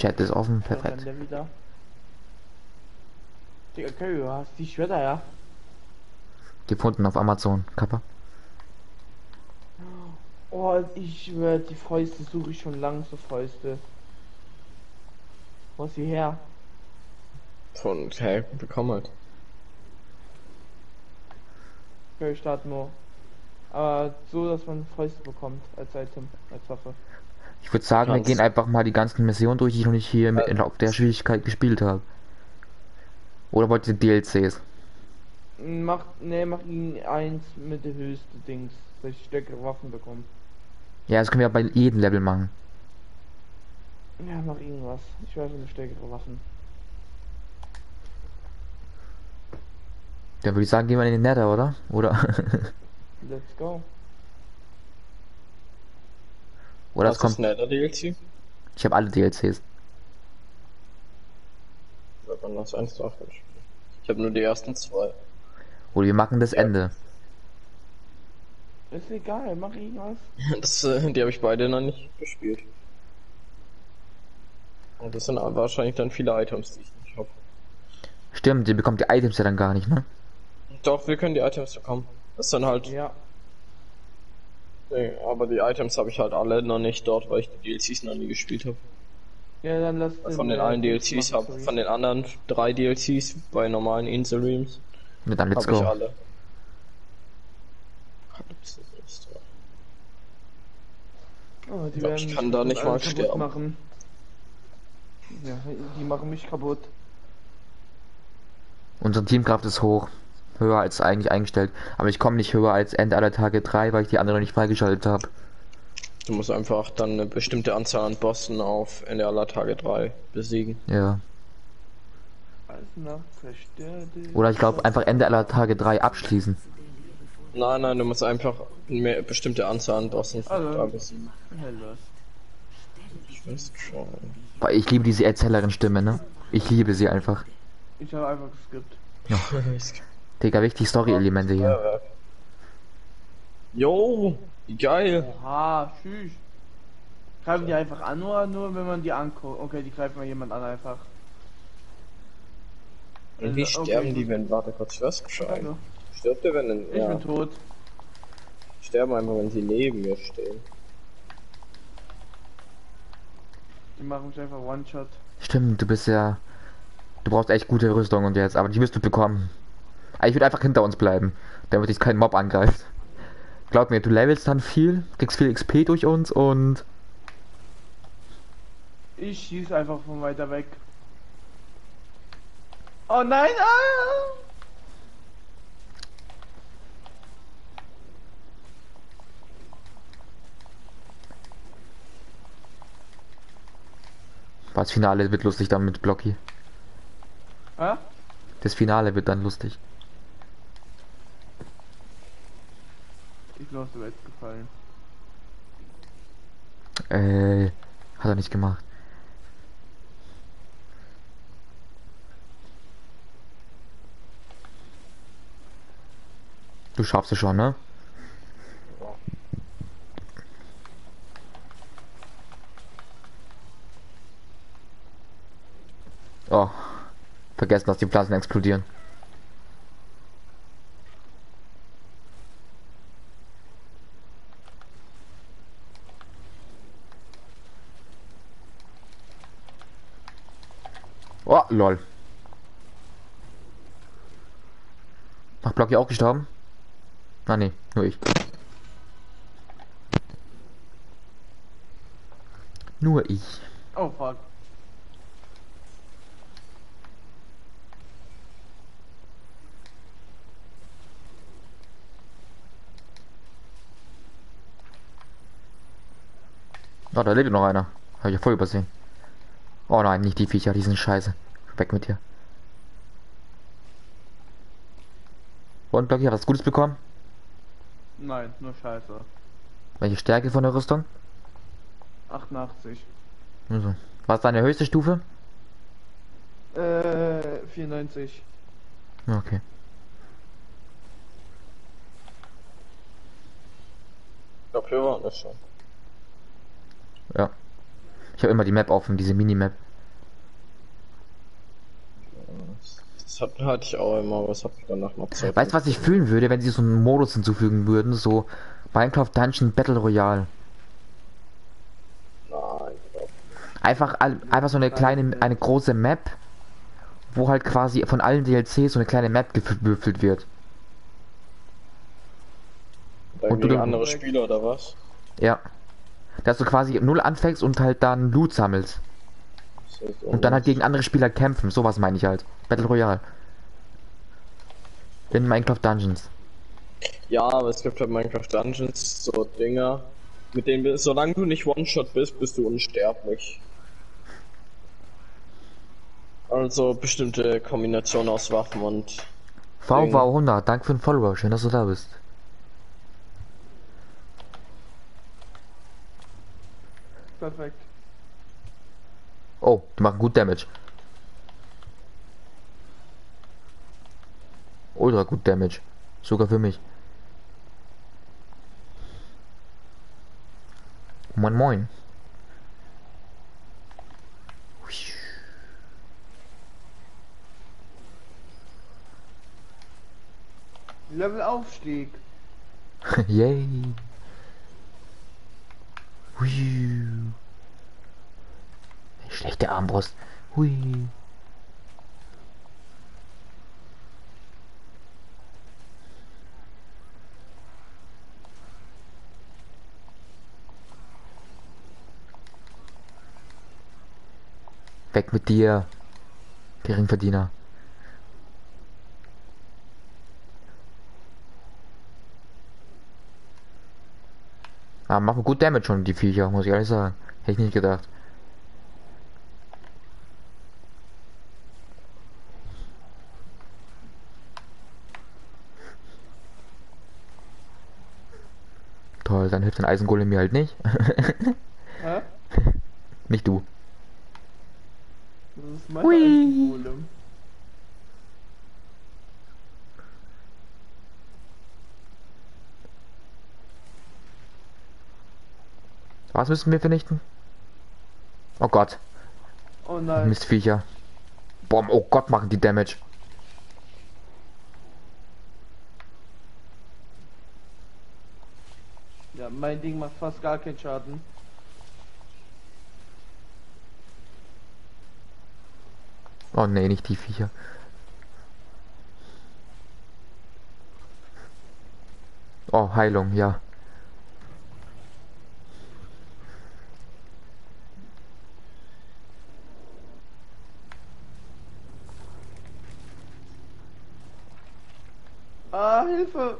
Chat ist offen, Da rennt perfekt. der wieder. Digga, okay, du hast die Schwerter, ja? Gefunden auf Amazon, Kappa. Oh, ich schwör, die Fäuste suche ich schon lang, so Fäuste. Wo ist sie her? Von, hey, bekommen halt. Okay, start nur. Aber so, dass man Fäuste bekommt als Item, als Waffe. Ich würde Du sagen, wir gehen kannst, einfach mal die ganzen Missionen durch, die ich noch nicht hier auf der Schwierigkeit gespielt habe. Oder wollt ihr DLCs? Mach ihn eins mit der höchste Dings, dass ich stärkere Waffen bekomme. Ja, das können wir bei jedem Level machen. Ja, mach irgendwas. Ich weiß eine stärkere Waffen. Dann würde ich sagen, gehen wir in den Nether, oder? Oder? Let's go. Oder es hast du das kommt. Nether DLC? Ich habe alle DLCs. Wird man das eins davon spielen? Ich habe nur die ersten zwei. Oder wir machen das Ja. Ende. Ist egal, mach irgendwas. Die habe ich beide noch nicht gespielt. Und das sind wahrscheinlich dann viele Items, die ich nicht habe. Stimmt, ihr bekommt die Items ja dann gar nicht, ne? Doch, wir können die Items bekommen. Das sind halt, Ja. nee, aber die Items habe ich halt alle noch nicht dort, weil ich die DLCs noch nie gespielt habe. Ja, dann lass Von den den allen Dings DLCs machen, habe, sorry. von den anderen 3 DLCs bei normalen Inselreams Ja, dann let's habe ich go. alle. Oh, Ich die glaube, werden ich mich kann da bestimmt nicht alle mal kaputt sterben. machen. Ja, die machen mich kaputt. Unsere Teamkraft ist hoch. Höher als eigentlich eingestellt. Aber ich komme nicht höher als Ende aller Tage 3, weil ich die andere nicht freigeschaltet habe. Du musst einfach dann eine bestimmte Anzahl an Bossen auf Ende aller Tage 3 besiegen. Ja. Als Nacht zerstörte Oder ich glaube das einfach Ende aller Tal. Tage 3 abschließen. Nein, nein, du musst einfach eine bestimmte Anzahl an Bossen da Also, besiegen. hell los. Ich weiß schon. Weil ich liebe diese Erzählerin-Stimme, ne? Ich liebe sie einfach. Ich habe einfach geskippt. Digga, wichtig Story-Elemente hier. Feuerwerk. Jo, wie geil. Oha, tschüss. Greifen die einfach an oder nur wenn man die anguckt? Okay, die greifen mal jemand an einfach. Und wie Okay, sterben ich die, muss- wenn, warte kurz, was? Danke. Stirbt der, wenn, Ich bin tot. sterben einfach, wenn sie neben mir stehen. Die machen mich einfach One-Shot. Stimmt, du bist ja. Du brauchst echt gute Rüstung und jetzt, aber die wirst du bekommen. Aber ich würde einfach hinter uns bleiben, damit dich kein Mob angreift. Glaub mir, du levelst dann viel, kriegst viel XP durch uns und. Ich schieße einfach von weiter weg. Oh nein! Ah! Das Finale wird lustig dann mit Blocky. Ah? Das Finale wird dann lustig. Ich glaube, du wärst gefallen. Hat er nicht gemacht. Du schaffst es schon, ne? Oh, vergessen, dass die Pflanzen explodieren. Oh, lol. Ach, Blocky auch gestorben? Ah, nee, nur ich. Nur ich. Oh fuck. Oh, da lebt noch einer. Habe ich ja voll übersehen. Oh nein, nicht die Viecher, die sind scheiße. Weg mit dir. Und Blocky, hat was Gutes bekommen? Nein, nur Scheiße. Welche Stärke von der Rüstung? 88. Also. Was ist deine höchste Stufe? 94. Okay. Ich glaube, wir waren das schon. Ja. Ich habe immer die Map offen, diese Minimap. hatte ich auch immer, was hab ich danach noch Zeit. Weißt du, was ich fühlen würde, wenn sie so einen Modus hinzufügen würden? So Minecraft Dungeon Battle Royale. Nein, Einfach so eine eine große Map, wo halt quasi von allen DLCs so eine kleine Map gewürfelt wird. und du du dann- andere Spieler oder was? Ja. Dass du quasi null anfängst und halt dann Loot sammelst. Das ist Und dann halt gegen andere Spieler kämpfen. Sowas meine ich halt. Battle Royale. In Minecraft Dungeons. Ja, aber es gibt halt Minecraft Dungeons, so Dinger, mit denen, solange du nicht One-Shot bist, bist du unsterblich. Also bestimmte Kombinationen aus Waffen und VV100, danke für den Follower. Schön, dass du da bist. Perfekt. Oh, die machen gut Damage. Ultra gut Damage. Sogar für mich. Moin moin. Levelaufstieg. Yay. Hui. Schlechte Armbrust. Hui. Weg mit dir. Geringverdiener. Ah, machen gut Damage schon, die Viecher, muss ich ehrlich sagen. Hätte ich nicht gedacht. Toll, dann hilft ein Eisengolem mir halt nicht. Hä? Nicht du. Das ist mein Hui. Eisengolem. Was müssen wir vernichten? Oh Gott, Oh nein. Mistviecher. Boah, oh Gott, machen die Damage. Ja, mein Ding macht fast gar keinen Schaden. Oh nee, nicht die Viecher. Oh, Heilung, ja. Ah, Hilfe!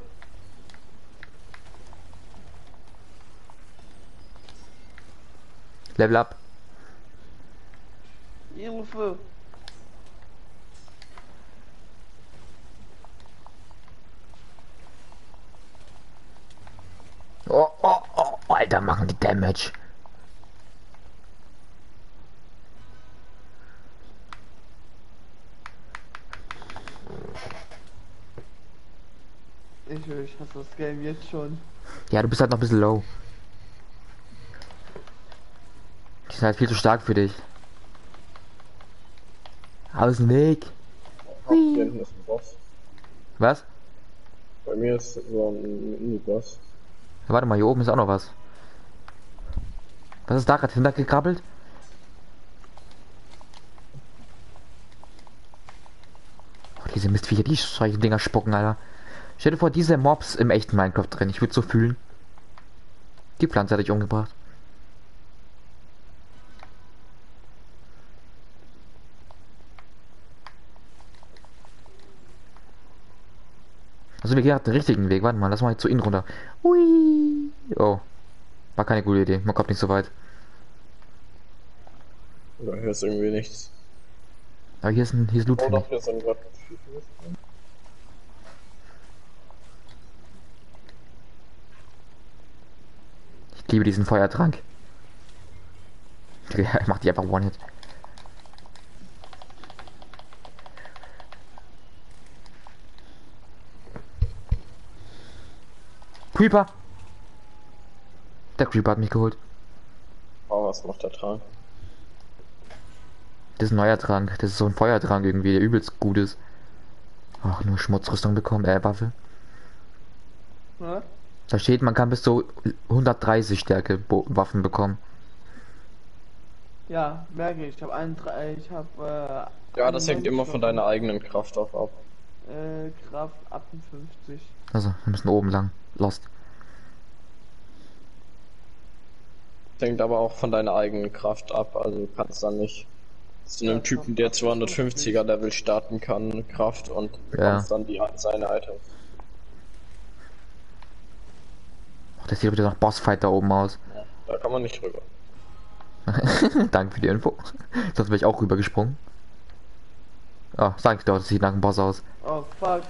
Level up. Hilfe! Oh, oh, oh, Alter, machen die Damage. Ich hasse das Game jetzt schon. Ja, du bist halt noch ein bisschen low. Die sind halt viel zu stark für dich. Aus dem Weg. Ach, hier hinten ist ein Boss. Was? Bei mir ist so ein Mini-Boss. Ja, warte mal, hier oben ist auch noch was. Was ist da gerade hintergekrabbelt? Oh, diese Mistviecher, die solche Dinger spucken, Alter. Stell dir vor, diese Mobs im echten Minecraft drin. Ich würde so fühlen. Die Pflanze hatte ich umgebracht. Also wir gehen gerade den richtigen Weg. Warte mal, lass mal zu ihnen runter. Hui. Oh. War keine gute Idee. Man kommt nicht so weit. Da hier ist irgendwie nichts. Aber hier ist Loot Oh für doch, mich. hier sind gerade. Ich liebe diesen Feuertrank. Ich mach die einfach One-Hit. Creeper! Der Creeper hat mich geholt. Oh, was macht der Trank? Das ist ein neuer Trank. Das ist so ein Feuertrank irgendwie, der übelst gut ist. Ach, nur Schmutzrüstung bekommen, Waffe. Ne? Da steht, man kann bis zu 130 Stärke Waffen bekommen. Ja, merke ich. Ich habe Ja, das hängt 91 immer von davon. deiner eigenen Kraft auch ab. Kraft 58. Also, wir müssen oben lang. Lost. Das hängt aber auch von deiner eigenen Kraft ab, also du kannst dann nicht zu einem Ja, Typen, Kraft der 58. 250er Level starten kann, Kraft und Ja. bekommst dann seine Items. Ach, das sieht wieder nach Bossfight da oben aus. Ja, da kann man nicht rüber. Danke für die Info. Sonst wäre ich auch rübergesprungen. Ah, sag ich doch, das sieht nach einem Boss aus. Oh fuck.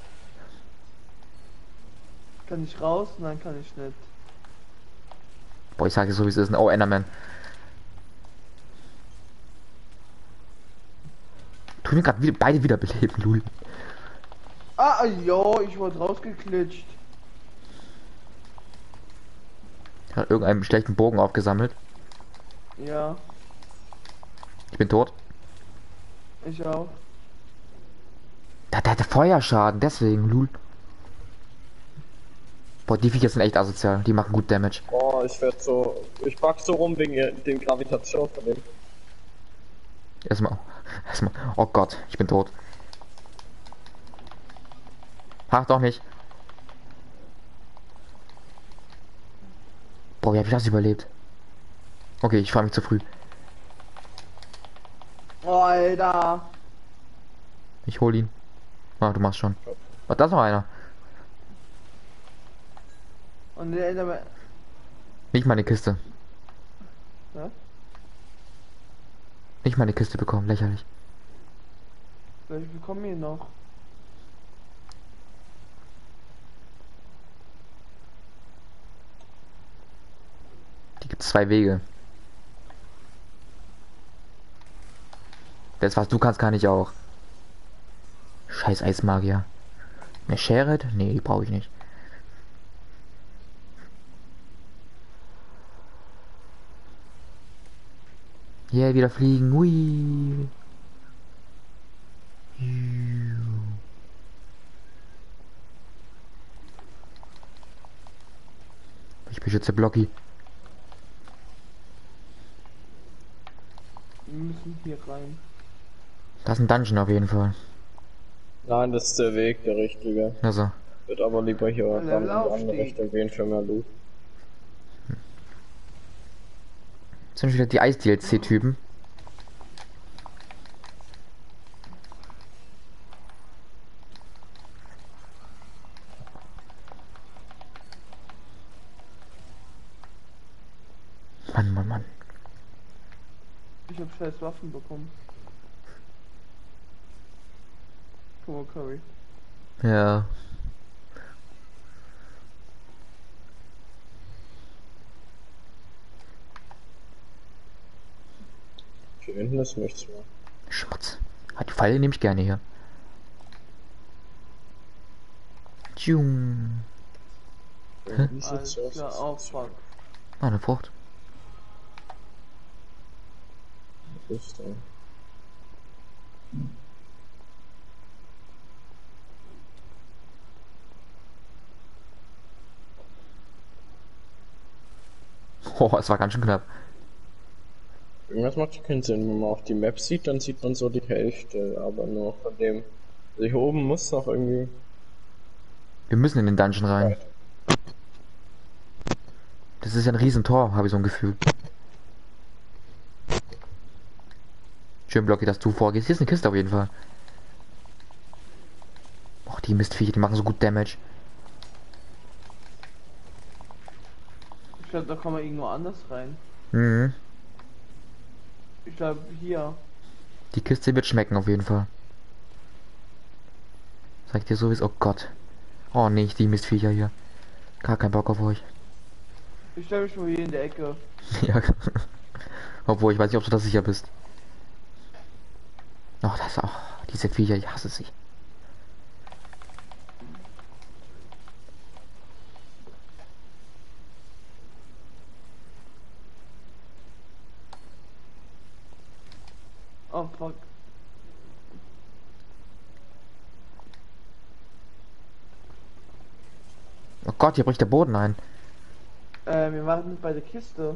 Kann ich raus? Nein, kann ich nicht. Boah, ich sage dir so, wie es ist. Oh, Enderman. Tun wir gerade wieder, beide wiederbeleben, Lul. Ah, jo, ich wurde rausgeklitscht. Hat irgendeinen schlechten Bogen aufgesammelt. Ja, Ich bin tot. ich auch. Der hatte Feuerschaden, deswegen, Lul. Boah, die Viecher sind echt asozial. Die machen gut Damage. Oh, ich bug so rum wegen den Gravitation von dem. Erstmal. Erstmal. Oh Gott, ich bin tot. Ach, doch nicht. Boah, wie hab ich das überlebt? Okay, ich frage mich zu früh. Oh, Alter. Ich hol ihn. Ah, du machst schon. Oh, da ist noch einer. Und der Enderman. Nicht meine Kiste. Ja? Nicht meine Kiste bekommen. Lächerlich. Ich bekomme ihn noch. Die gibt zwei Wege. Das, was du kannst, kann ich auch. Scheiß Eismagier. Eine Schere? Nee, die brauche ich nicht. Yeah, wieder fliegen. Hui. Ich beschütze Blocky. Wir müssen hier rein. Das ist ein Dungeon auf jeden Fall. Nein, das ist der Weg, der richtige. Also. Wird aber lieber hier Level ran in die andere Aufstieg. Richtung gehen für mehr Loot. Das sind wieder die Eis-DLC-Typen. Mann, Mann, Mann. Ich habe scheiß Waffen bekommen. Guck mal, Curry. Ja. Hier hinten ist nichts mehr. Schmutz. Ah, die Pfeile nehme ich gerne hier. Tschung. Irgendwie sieht's Alles aus, klar, als oh wär's fuck. Ah, eine Frucht. Rüstung. Oh, es war ganz schön knapp. Irgendwas macht keinen Sinn. Wenn man auf die Map sieht, dann sieht man so die Hälfte, aber nur von dem. Also hier oben muss noch irgendwie. Wir müssen in den Dungeon rein. Das ist ja ein Riesentor, habe ich so ein Gefühl. Schön, Blocky, dass du vorgehst. Hier ist eine Kiste auf jeden Fall. Och, die Mistviecher, die machen so gut Damage. Ich glaube, da kann man irgendwo anders rein. Mhm. Ich glaube, hier. Die Kiste wird schmecken auf jeden Fall. Sag ich dir so wie es. Oh Gott. Oh nicht die Mistviecher hier. Gar kein Bock auf euch. Ich stelle mich mal hier in der Ecke. Ja. Obwohl, ich weiß nicht, ob du da sicher bist. Oh, das ist auch. Diese Viecher, ich hasse sie. Oh fuck. Oh Gott, hier bricht der Boden ein. Wir waren bei der Kiste.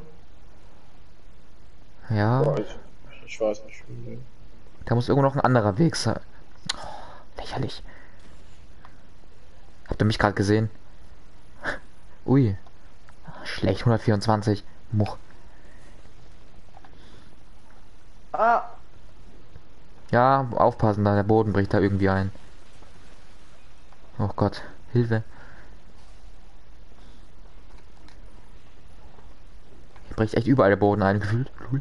Ja, Boah, ich weiß nicht. Nee. da muss irgendwo noch ein anderer Weg sein. Lächerlich. Habt ihr mich gerade gesehen? Ui, schlecht 124. Much. Ah! Ja, aufpassen, da der Boden bricht da irgendwie ein. Oh Gott, Hilfe. Hier bricht echt überall der Boden ein, gefühlt. Lul.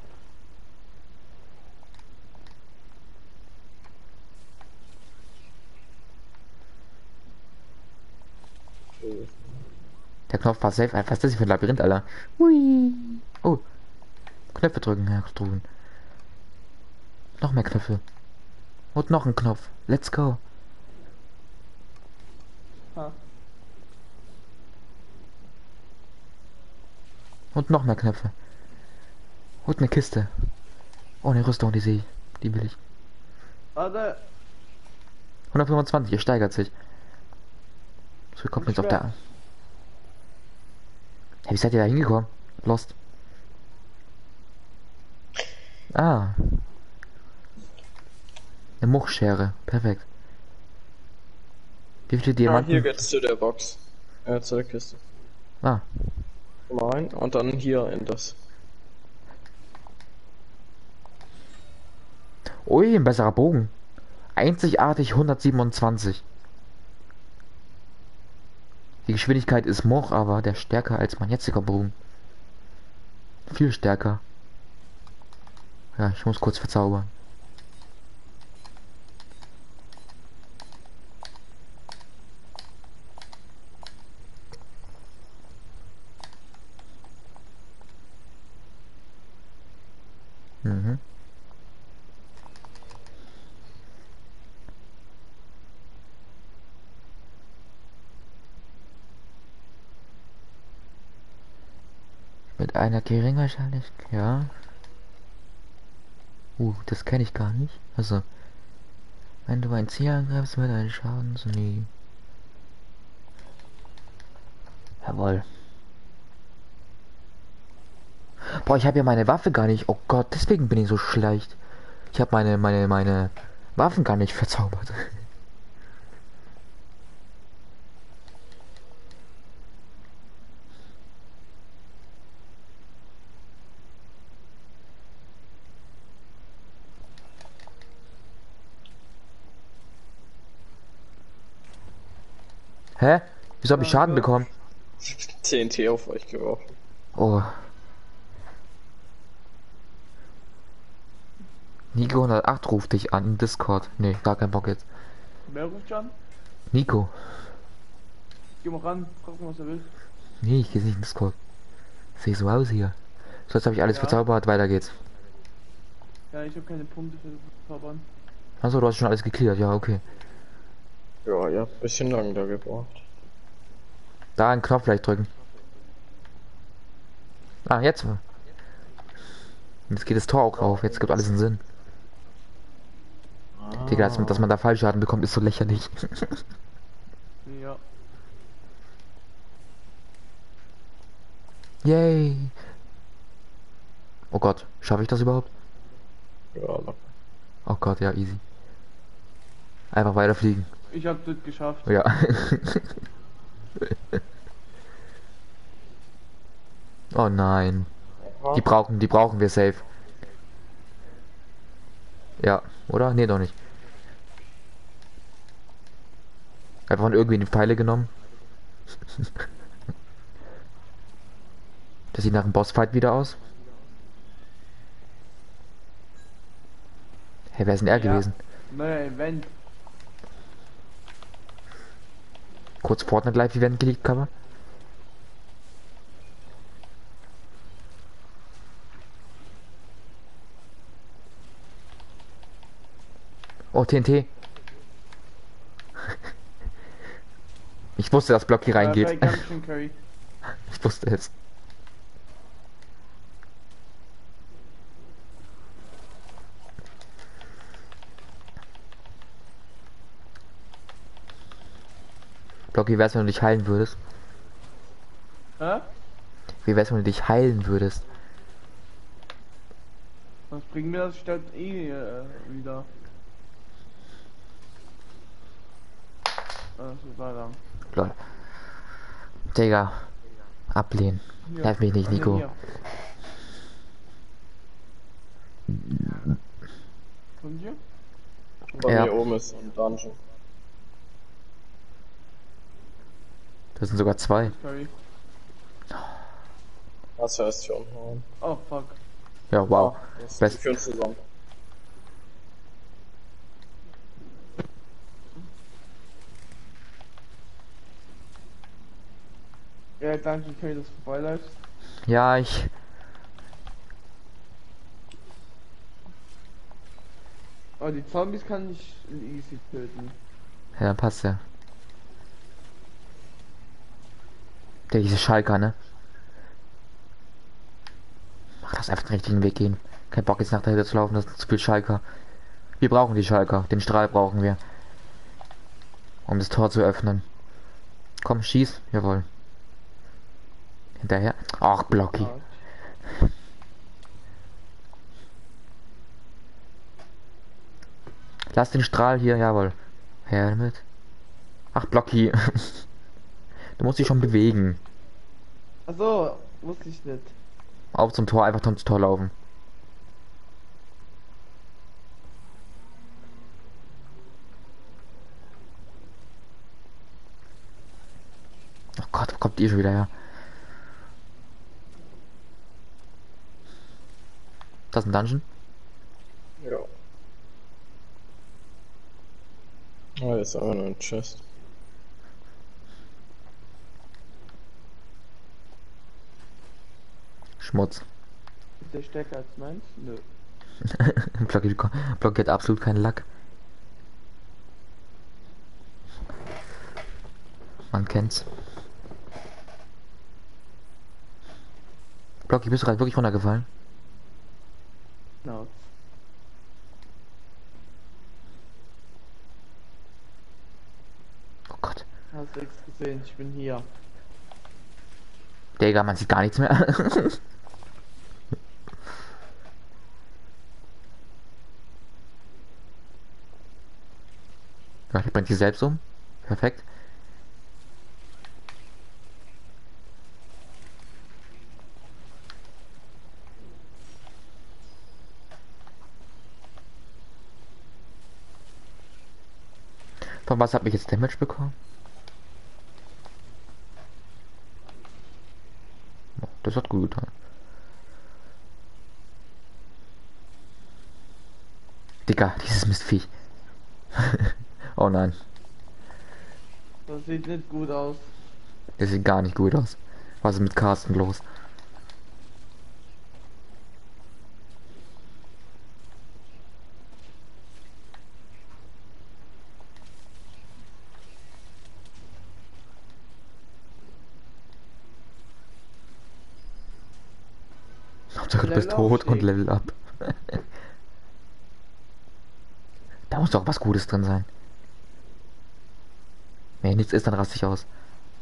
Der Knopf war safe. Was ist das hier für ein Labyrinth, Alter? Hui. Oh, Knöpfe drücken, ja, drücken. Noch mehr Knöpfe. Und noch ein Knopf. Let's go. Ha. Und noch mehr Knöpfe. Und eine Kiste. Oh, eine Rüstung, die sehe ich. Die will ich. Warte! 125, er steigert sich. So, kommt Ein jetzt auf der... Schwert. Hey, wie seid ihr da hingekommen? Lost. Ah. Eine Muchschere. Perfekt. Wie viele Ah, Diamanten? hier geht's zu der Box. Zu der Kiste. Ah. Mal rein und dann hier in das. Ui, ein besserer Bogen. Einzigartig 127. Die Geschwindigkeit ist Moch, aber der stärker als mein jetziger Bogen. Viel stärker. Ja, ich muss kurz verzaubern. Mhm. Mit einer geringen Wahrscheinlichkeit, ja. Das kenne ich gar nicht. Also, wenn du ein Ziel angreifst mit einem Schaden, so nie. Jawohl. Boah, ich habe ja meine Waffe gar nicht. Oh Gott, deswegen bin ich so schlecht. Ich habe meine Waffen gar nicht verzaubert. Hä? Wieso habe ich Schaden Danke. bekommen? TNT auf euch geworfen. Oh. Nico 108 ruft dich an im Discord. Nee, gar kein Bock jetzt. Wer ruft an? Nico. Geh mal ran, frag mal, was er will. Nee, ich geh nicht in Discord. Sehe so aus hier. So, jetzt habe ich alles Ja. verzaubert, weiter geht's. Ja, ich habe keine Punkte für das Zaubern. Achso, du hast schon alles geklärt, ja, okay. Ja, ihr habt ein bisschen lang da gebraucht. Da einen Knopf vielleicht drücken. Ah, jetzt. Jetzt geht das Tor auch auf, jetzt gibt alles einen Sinn. Digga, dass man da Fallschaden bekommt, ist so lächerlich. Ja. Yay. Oh Gott, schaffe ich das überhaupt? Ja, locker. Oh Gott, ja, easy. Einfach weiterfliegen. Ich hab das geschafft. Ja. Oh nein. Die brauchen wir safe. Ja, oder? Nee, doch nicht. Einfach von irgendwie die Pfeile genommen. Das sieht nach einem Bossfight wieder aus. Hey, wer ist denn er gewesen? Neuer Event. Kurz Fortnite Live Event geleakt, Cover. Oh, TNT. Ich wusste, dass Block hier reingeht. Ganz schön Curry. Ich wusste es. Block, wie wär's, wenn du dich heilen würdest? Hä? Wie wär's, wenn du dich heilen würdest? Was bringt mir das statt wieder? Das ist weiter. Lol. Digga. Ablehnen. Hier. Nerv mich nicht, Nee, Nico. hier. Und hier? Bei Ja. mir oben ist so ein Dungeon. Das sind sogar zwei. Curry. Das heißt schon. Ja. Oh fuck. Ja, wow. Das Best. führen zusammen. Ja, danke, Curry, dass du vorbeiläufst. Ja, ich. Oh, die Zombies kann ich easy töten. Ja, dann passt ja. Der diese Schalker, ne? Mach das einfach den richtigen Weg gehen. Kein Bock jetzt nach dahinter zu laufen, das ist zu viel Schalker. Wir brauchen die Schalker. Den Strahl brauchen wir. Um das Tor zu öffnen. Komm, schieß. Jawohl. Hinterher. Ach, Blocky. Ah, Lass den Strahl hier, jawohl. Her damit. Ach, Blocky. Du musst dich schon bewegen. Achso, wusste ich nicht. Auf zum Tor, einfach zum Tor laufen. Oh Gott, wo kommt ihr schon wieder her? Das ist ein Dungeon? Ja. Oh, jetzt haben wir noch ein Chest. Schmutz. Ist der stärker als meins? Nö. Blocky hat absolut keinen Lack. Man kennt's. Blocky, bist du gerade wirklich runtergefallen? No. Oh Gott. Hast du nichts gesehen? Ich bin hier. Digga, man sieht gar nichts mehr. Ja, die bringt sich selbst um. Perfekt. Von was habe ich jetzt Damage bekommen? Oh, das hat gut getan. Digga, dieses Mistviech. Oh nein, Das sieht nicht gut aus. das sieht gar nicht gut aus. Was ist mit Carsten los? Hauptsache du bist Level tot und aufsteigen. Level up. Da muss doch was Gutes drin sein. Wenn nichts ist, dann raste ich aus.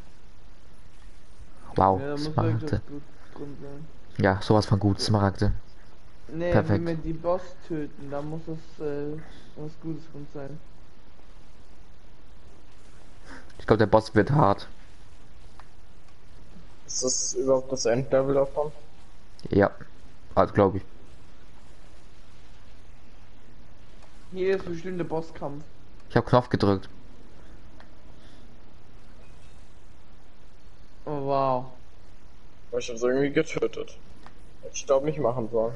Wow, Ja, da muss Smaragde. irgendwas gut drin sein. Ja, sowas von gut, Smaragde. Nee, Perfekt. wenn wir die Boss töten, da muss es was Gutes drin sein. Ich glaube, der Boss wird hart. Ist das überhaupt das Endlevel davon? Ja, also glaube ich. Hier ist bestimmt der Bosskampf. Ich habe Knopf gedrückt. Oh wow. Ich hab's irgendwie getötet. Hätte ich glaube nicht machen sollen.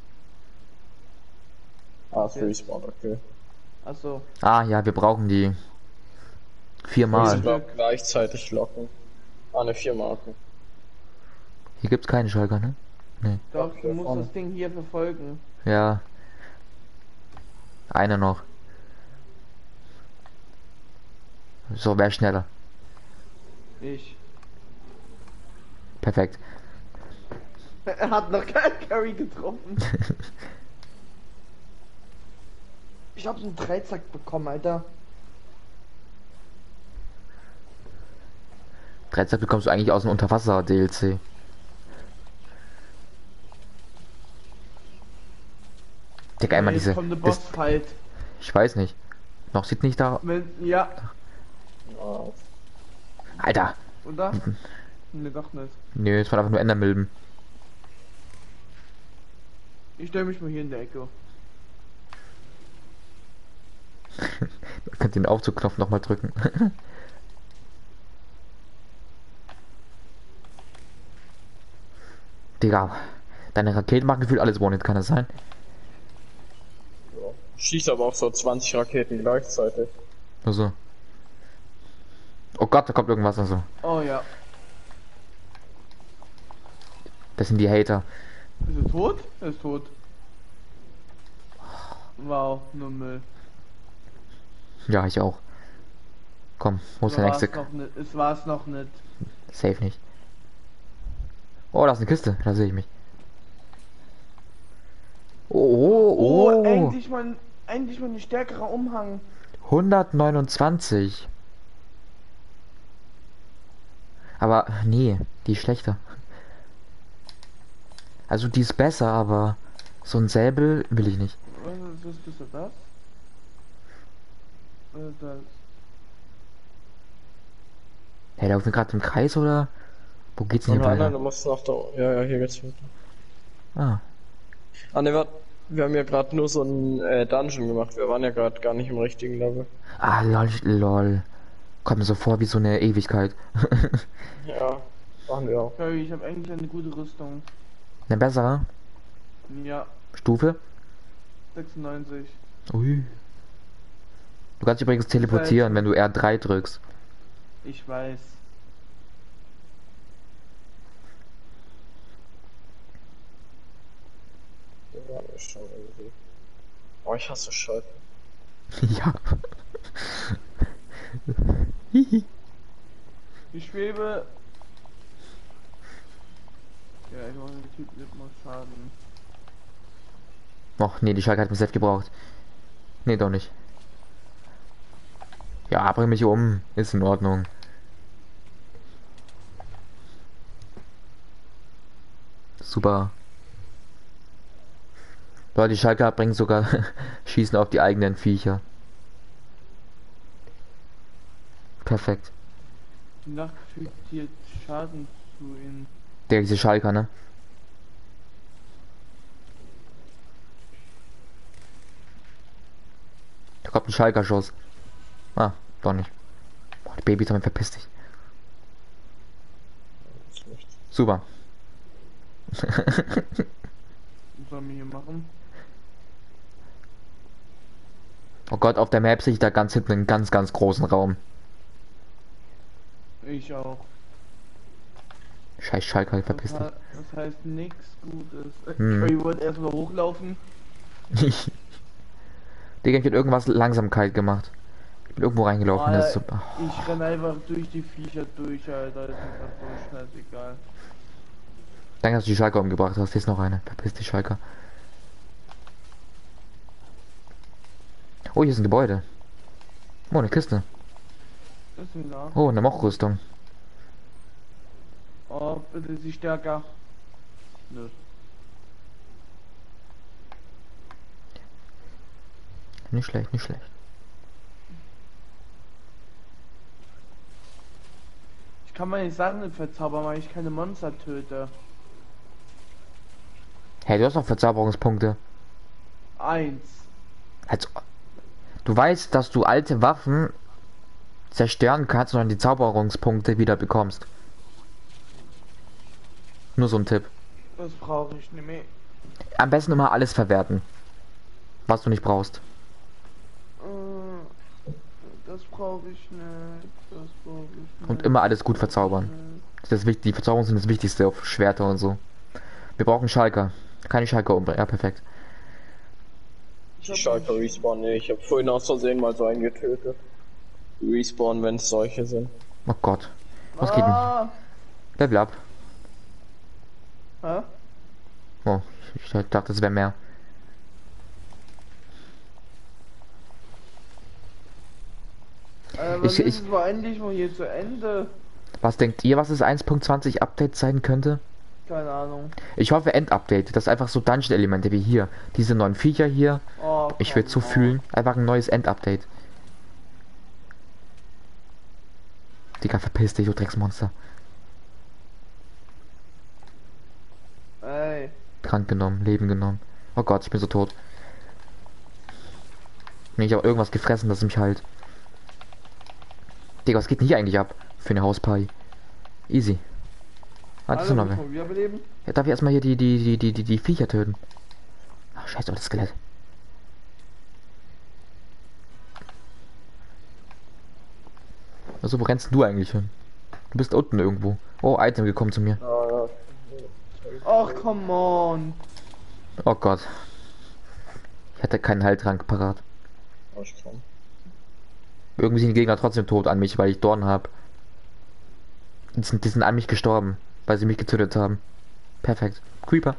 Ah, es respawned, okay. Achso. Ah ja, wir brauchen die. Ich Viermal. glaube gleichzeitig locken. Ah, ne, 4 Marken. Hier gibt's keinen Schalker, ne? Nee. Doch, Doch, du hier musst vorne. das Ding hier verfolgen. Ja. Einer noch. So, wer schneller? Ich. Perfekt. Er hat noch keinen Curry getroffen. Ich hab einen Dreizack bekommen, Alter. 13 bekommst du eigentlich aus dem Unterwasser-DLC. Digga, einmal Jetzt diese... kommt eine Das, Bossfight. ich weiß nicht. Noch sieht nicht da... Ja, Ah, Alter! oder? Ne, doch nicht. Nö, es waren einfach nur Endermilben. Ich stelle mich mal hier in der Ecke. Ihr könnt den Aufzugknopf nochmal drücken. Digga, deine Raketen machen gefühlt alles One-Hit, kann das sein? ja. Schießt aber auch so 20 Raketen gleichzeitig. Nur so. Oh Gott, da kommt irgendwas also. Oh ja. Das sind die Hater. Ist er tot? Er ist tot. Wow, nur Müll. Ja, ich auch. Komm, wo ist der nächste? Es war's noch nicht. Safe nicht. Oh, da ist eine Kiste, da sehe ich mich. Oh. Endlich mal ein stärkerer Umhang. 129. Aber nee, die ist schlechter. Also die ist besser, aber so ein Säbel will ich nicht. Was ist das? Das. Hey, laufen wir gerade im Kreis oder? Wo geht's denn Und hier nein, weiter? du musst noch da. Ja, hier geht's weiter. Ah, Ah, ne, warte. Wir haben ja gerade nur so ein Dungeon gemacht. Wir waren ja gerade gar nicht im richtigen Level. lol. Kommt mir so vor wie so eine Ewigkeit. Ja, waren wir auch. Curry, ich habe eigentlich eine gute Rüstung. Eine bessere Ja, Stufe? 96. Ui. Du kannst übrigens teleportieren, wenn du R3 drückst. Ich weiß. Wir waren ja schon irgendwie. Oh, ich hasse Schalten. Ja. Ich schwebe. Ja, ich hoffe, der Typ wird mal Schaden. Och, nee, die Schalke hat mich selbst gebraucht. Nee, doch nicht. Ja, bring mich um. Ist in Ordnung. Super. Leute, die Schalke bringen sogar Schießen auf die eigenen Viecher. Perfekt. Die Nacht fügt hier Schaden zu in. Der diese Schalker, ne? Da kommt ein Schalker-Schuss. Ah, doch nicht. Boah, die Babys haben verpiss dich. Das ist nichts. Super. Was sollen wir hier machen? Oh Gott, auf der Map sehe ich da ganz hinten einen ganz, ganz großen Raum. Ich auch. Scheiß Schalker, verpiss dich. Das heißt nichts Gutes. Hm. Curry wollte erstmal hochlaufen. Digga, ich hab irgendwas Langsamkeit gemacht. Ich bin irgendwo reingelaufen. Das ist so, Ich renn einfach durch die Viecher durch, Alter. Das ist mir grad so scheißegal. Danke, dass du die Schalker umgebracht hast. Hier ist noch eine. Verpiss dich, Schalker. Oh, hier ist ein Gebäude. Oh, eine Kiste. Das ist da. Oh, eine Mochrüstung. Oh, bitte sie stärker. Nö. Nicht schlecht, nicht schlecht. Ich kann meine Sachen nicht verzaubern, weil ich keine Monster töte. Hey, du hast doch Verzauberungspunkte. 1. Als, du weißt, dass du alte Waffen zerstören kannst und dann die Zauberungspunkte wieder bekommst. Nur so ein Tipp. Das brauche ich nicht mehr. Am besten immer alles verwerten, was du nicht brauchst. Das brauche ich nicht. Das brauche ich nicht. Und immer alles gut verzaubern. Die Verzauberungen sind das Wichtigste auf Schwerter und so. Wir brauchen Schalker. Keine Schalker umbringen. Ja, perfekt. Die Schalker respawnen. Nee, ich habe vorhin aus Versehen mal so einen getötet. Die respawnen, wenn es solche sind. Oh Gott. Was geht denn? Level up. Hä? Oh, ich dachte, es wäre mehr. Was Ich- ist es war endlich mal hier zu Ende? Was denkt ihr, was das 1.20 Update sein könnte? Keine Ahnung. Ich hoffe Endupdate. Das ist einfach so Dungeon-Elemente wie hier. Diese neuen Viecher hier. Oh, Ich würde so come on. fühlen. Einfach ein neues Endupdate. Digga, verpiss dich, du Drecksmonster. Ey. Krank genommen, Leben genommen. Oh Gott, ich bin so tot. Nee, ich habe irgendwas gefressen, das mich halt. Digga, was geht denn hier eigentlich ab? Für eine Hausparty. Easy. Ah, das ist noch wer. Müssen wir wiederbeleben? Ja, darf ich erstmal hier die Viecher töten? Ach, scheiße, das Skelett. Also, wo rennst du eigentlich hin? Du bist unten irgendwo. Oh, Item gekommen zu mir. Ja, ja. Ach, come on. Oh Gott. Ich hatte keinen Heiltrank parat. Ich kann. Irgendwie sind die Gegner trotzdem tot an mich, weil ich Dorn habe. Die sind an mich gestorben, weil sie mich getötet haben. Perfekt. Creeper.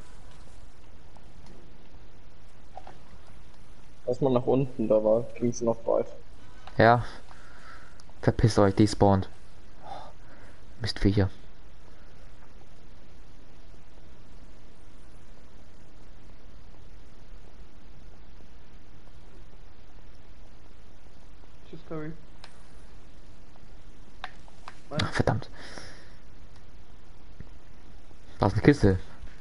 Lass mal nach unten, da war, ging's noch weit. Ja. Verpisst euch, despawnt. Mistviecher. Tschüss, Curry. Ach, verdammt. Da ist eine Kiste.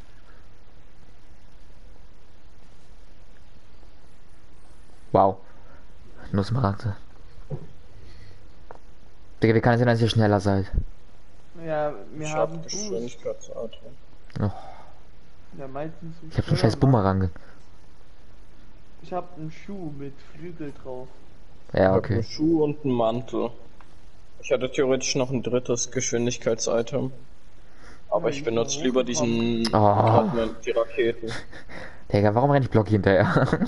Wow. Nur Smaragde. Digga, wie kann es sein, dass ihr schneller seid? Ja, wir Ich haben hab Boost. Geschwindigkeitsart. Oh, Ja, meistens so ich hab schon schneller, scheiß Mann. Bumerang. Ich hab einen Schuh mit Flügel drauf. Ja, Ich hab okay. einen Schuh und einen Mantel. Ich hatte theoretisch noch ein drittes Geschwindigkeitsitem. Aber Ja, ich ich benutze bin lieber diesen die Raketen. Digga, warum renn ich Block hinterher?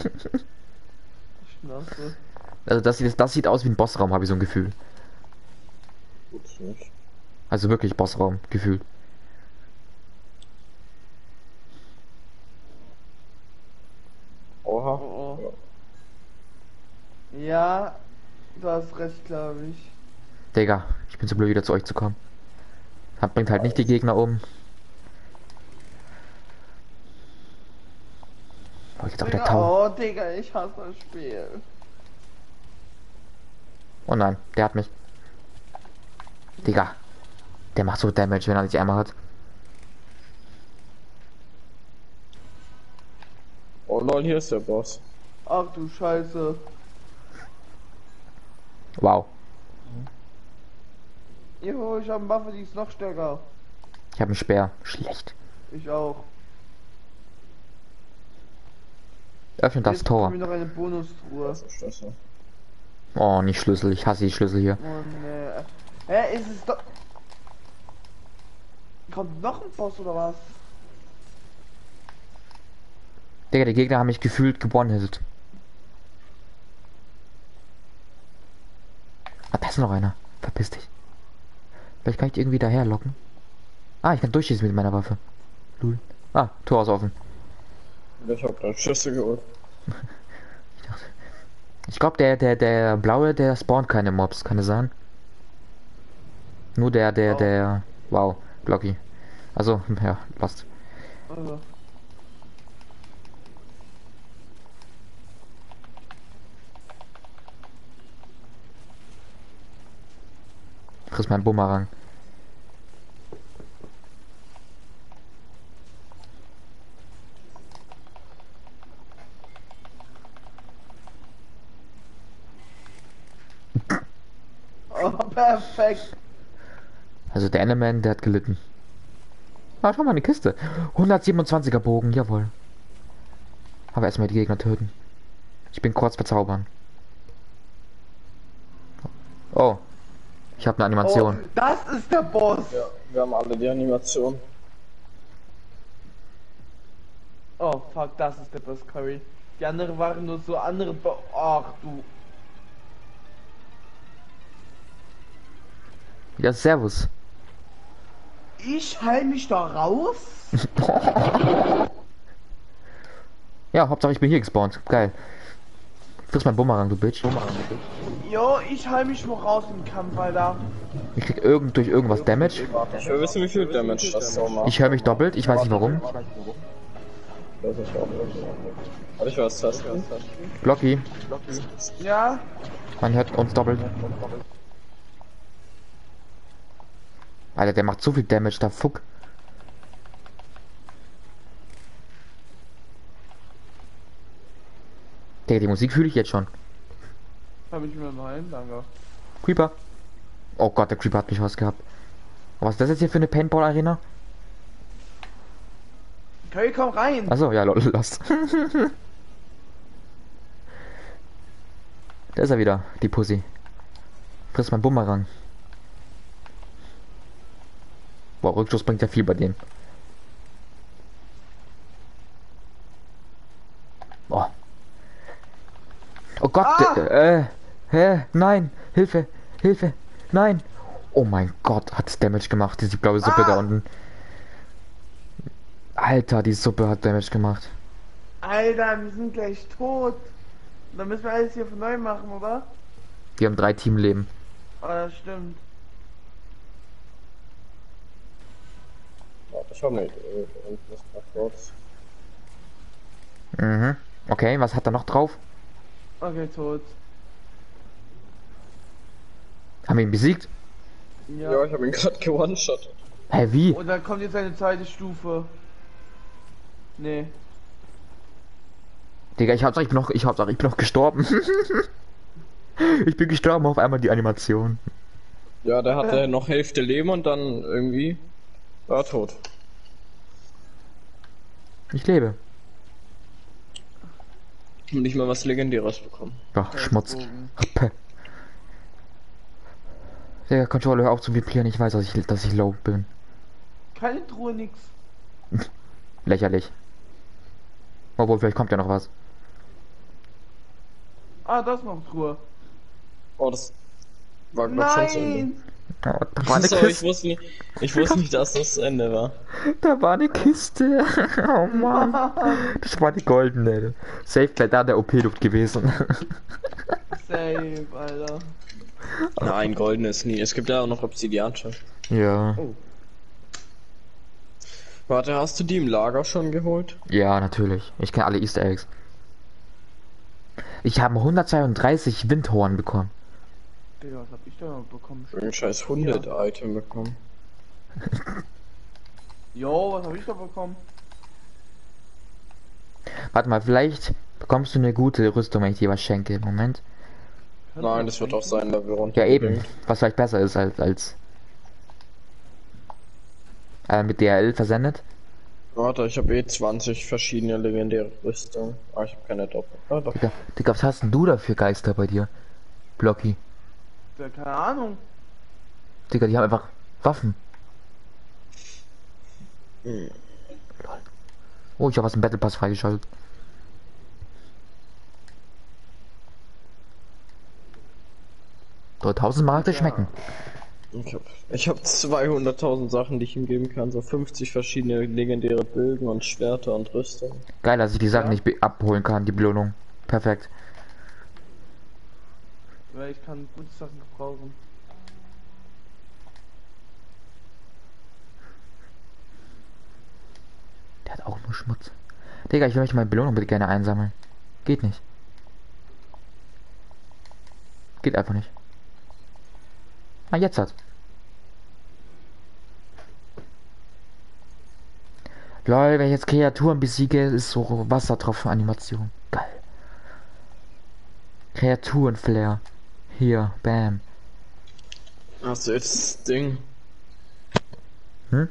Schnauze. Also das sieht aus wie ein Bossraum, habe ich so ein Gefühl. Tut's nicht. Also wirklich Bossraum, gefühlt. Oha. Oh, Ja. oh. Ja, du hast recht, glaube ich. Digga, ich bin zu blöd, wieder zu euch zu kommen. Bringt halt nicht die Gegner um. Oh, jetzt auch der Digga, Tower. oh, Digga, ich hasse das Spiel. Oh nein, der hat mich. Digga. Der macht so Damage, wenn er sich einmal hat. Oh lol, hier ist der Boss. Ach du Scheiße. Wow. Jo, ich habe eine Waffe, die ist noch stärker. Ich habe einen Speer. Schlecht. Ich auch. Öffnet das Jetzt Tor. haben wir noch eine Bonustruhe. Was ist das? Oh, nicht Schlüssel. Ich hasse die Schlüssel hier. Und hä, ist es doch... Kommt noch ein Boss oder was? Digga, die Gegner haben mich gefühlt gewonnen-hittet. Ah, da ist noch einer. Verpiss dich. Vielleicht kann ich die irgendwie daher locken. Ah, ich kann durchschießen mit meiner Waffe. Lul. Ah, Tor ist offen. Ich hab da Schüsse geholt. Ich glaube, der blaue, der spawnt keine Mobs, kann es sein? Nur der... Wow, Blocky. Also, ja, passt. Also. Friss mein Bumerang. Oh, perfekt. Also der Enderman, der hat gelitten. Ah, schau mal, eine Kiste. 127er Bogen, jawohl. Aber erstmal die Gegner töten. Ich bin kurz verzaubern. Oh. Ich habe eine Oh, Animation. das ist der Boss. Ja, wir haben alle die Animation. Oh, fuck, das ist der Boss, Curry. Die anderen waren nur so andere Ach, du. Ja, servus. Ich heil mich da raus? Ja, Hauptsache ich bin hier gespawnt. Geil. Friss mein Bumerang, du Bitch. Jo, ich heim mich mal raus im Kampf, Alter. Ich krieg durch irgendwas Damage. Ich will wissen, wie viel Damage das so macht. Ich höre mich doppelt, ich weiß nicht warum. Das ist auch nicht. Warte, ich was testen. Blocky, Ja? man hört uns doppelt. Alter, der macht so viel Damage, da fuck. Digga, die Musik fühle ich jetzt schon. Hab ich mir mal ein, danke. Creeper. Oh Gott, der Creeper hat mich was gehabt. Was ist das jetzt hier für eine Paintball-Arena? Okay, komm rein. Achso, ja, los. Da ist er wieder, die Pussy. Friss mein Bumerang. Boah, Rückstoß bringt ja viel bei denen. Boah. Oh Gott, nein, Hilfe, Hilfe, nein. Oh mein Gott, hat Damage gemacht, diese blaue Suppe da unten. Alter, die Suppe hat Damage gemacht. Alter, wir sind gleich tot. Dann müssen wir alles hier von neu machen, oder? Wir haben 3 Teamleben. Ah, das stimmt. Warte, ich hab nicht. Das mal kurz. Mhm. Okay, was hat er noch drauf? Okay, tot. Haben wir ihn besiegt? Ja, ich hab ihn gerade gewone-shot. Hä, wie? Und dann kommt jetzt eine zweite Stufe. Nee. Digga, ich bin noch gestorben. Ich bin gestorben auf einmal die Animation. Ja, der hatte noch Hälfte Leben und dann irgendwie war er tot. Ich lebe. Und nicht mal was Legendäres bekommen. Ach, Schmutz. Bogen. Päh. Digga, Controller, hör auf zu vibrieren, ich weiß, dass ich low bin. Keine Truhe, nix. Lächerlich. Obwohl, vielleicht kommt ja noch was. Ah, das ist noch Truhe. Oh, das war gerade schon zu Ende. Nein! Oh, da war eine Sorry, Kiste. ich wusste nicht, dass das zu Ende war. Da war eine Kiste. Oh Mann. Das war die goldene. Safe wäre da der OP-Duft gewesen. Safe, Alter. Nein, golden ist nie. Es gibt ja auch noch Obsidian-Schiff. Ja. Oh. Warte, hast du die im Lager schon geholt? Ja, natürlich. Ich kenne alle Easter Eggs. Ich habe 132 Windhorn bekommen. Digga, was hab ich da noch bekommen? Irgendein scheiß Hundet-Item bekommen. Jo, was hab ich da bekommen? Warte mal, vielleicht bekommst du eine gute Rüstung, wenn ich dir was schenke. Moment. Nein, das wird auch sein Level runter. Ja, eben. Was vielleicht besser ist als mit DHL versendet. Warte, ich habe eh 20 verschiedene legendäre Rüstungen. Ah, ich habe keine Doppel. Ah, doch. Digga, was hast denn du da für Geister bei dir? Blocky. Ja, keine Ahnung. Digga, die haben einfach Waffen. Hm. Oh, ich habe was im Battle Pass freigeschaltet. Dort 1000 Mark schmecken. Ich hab 200.000 Sachen, die ich ihm geben kann. So 50 verschiedene legendäre Bögen und Schwerter und Rüstung. Geil, dass ich die Sachen nicht abholen kann, die Belohnung. Perfekt. Weil ich kann gute Sachen gebrauchen. Der hat auch nur Schmutz. Digga, ich möchte meine Belohnung bitte gerne einsammeln. Geht nicht. Geht einfach nicht. Ah, jetzt hat. Lol, wenn ich jetzt Kreaturen besiege, ist so Wassertropfen-Animation. Geil. Kreaturenflair. Hier, bam. Hast du jetzt das Ding? Hm?